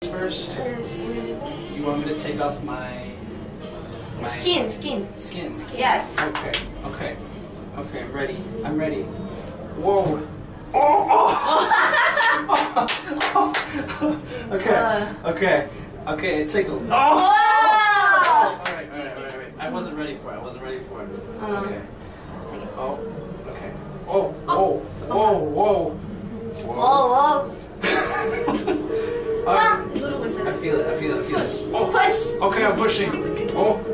first? Yes. You want me to take off my Skin. Yes. Okay, ready. I'm ready. Whoa. Oh. Okay, it tickled. Oh. Alright. I wasn't ready for it. Okay. Oh, okay. Whoa. I feel it. Push. Okay, I'm pushing. Oh.